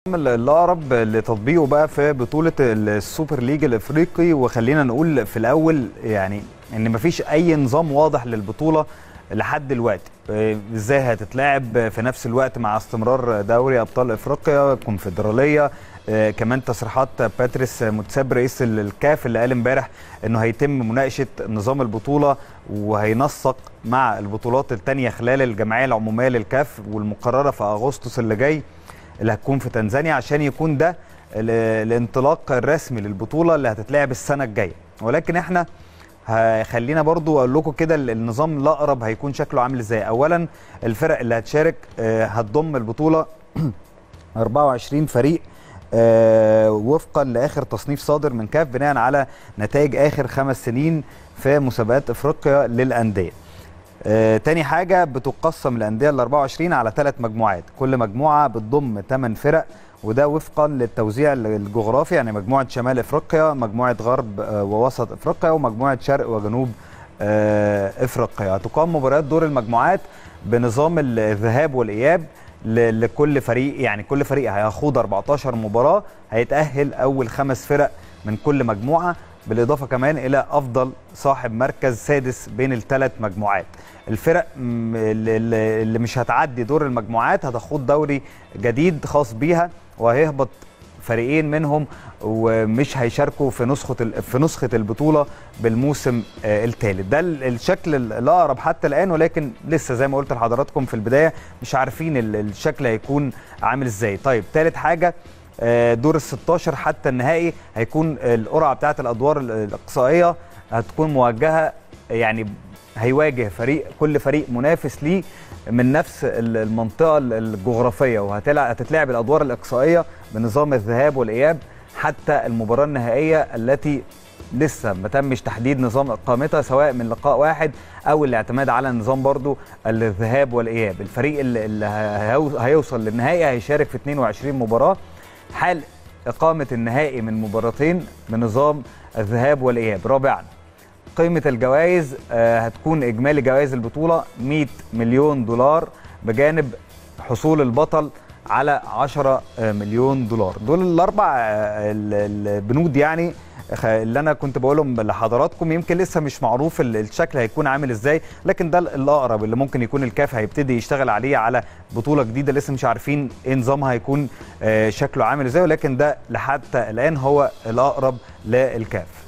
الأقرب لتطبيقه بقى في بطولة السوبر ليج الإفريقي. وخلينا نقول في الأول يعني إن مفيش أي نظام واضح للبطولة لحد دلوقتي. إزاي هتتلعب في نفس الوقت مع استمرار دوري أبطال إفريقيا، كونفدرالية. كمان تصريحات باتريس متساب رئيس الكاف اللي قال امبارح إنه هيتم مناقشة نظام البطولة وهينسق مع البطولات التانية خلال الجمعية العمومية للكاف والمقررة في أغسطس اللي جاي اللي هتكون في تنزانيا، عشان يكون ده الانطلاق الرسمي للبطولة اللي هتتلعب السنة الجاية. ولكن احنا خلينا برضو اقول لكم كده النظام الأقرب هيكون شكله عامل ازاي. اولا الفرق اللي هتشارك هتضم البطولة 24 فريق وفقا لاخر تصنيف صادر من كاف بناء على نتائج اخر 5 سنين في مسابقات افريقيا للأندية. تاني حاجة بتقسم الأندية ال 24 على 3 مجموعات، كل مجموعة بتضم 8 فرق، وده وفقا للتوزيع الجغرافي، يعني مجموعة شمال افريقيا، مجموعة غرب ووسط افريقيا، ومجموعة شرق وجنوب افريقيا. هتقام مباريات دور المجموعات بنظام الذهاب والإياب لكل فريق، يعني كل فريق هيخوض 14 مباراة، هيتأهل أول 5 فرق من كل مجموعة، بالإضافة كمان إلى أفضل صاحب مركز سادس بين ال3 مجموعات. الفرق اللي مش هتعدي دور المجموعات هتخوض دوري جديد خاص بيها، وهيهبط فريقين منهم ومش هيشاركوا في نسخة البطولة بالموسم الثالث. ده الشكل الأقرب حتى الآن، ولكن لسه زي ما قلت لحضراتكم في البداية مش عارفين الشكل هيكون عامل ازاي. طيب ثالث حاجة دور ال16 حتى النهائي هيكون القرعه بتاعه الادوار الاقصائيه هتكون موجهه، يعني هيواجه كل فريق منافس ليه من نفس المنطقه الجغرافيه، وهتتلعب الادوار الاقصائيه بنظام الذهاب والاياب حتى المباراه النهائيه التي لسه ما تمش تحديد نظام اقامتها، سواء من لقاء واحد او الاعتماد على نظام برضو الذهاب والاياب. الفريق اللي هيوصل للنهائي هيشارك في 22 مباراه حال إقامة النهائي من مباراتين بنظام الذهاب والإياب. رابعا قيمة الجوائز هتكون إجمالي جوائز البطولة 100 مليون دولار بجانب حصول البطل على 10 مليون دولار. دول الأربع البنود يعني اللي انا كنت بقولهم لحضراتكم. يمكن لسه مش معروف الشكل هيكون عامل ازاي، لكن ده الاقرب اللي ممكن يكون الكاف هيبتدي يشتغل عليه على بطوله جديده. لسه مش عارفين ايه نظامها هيكون شكله عامل ازاي، ولكن ده لحتى الان هو الاقرب للكاف.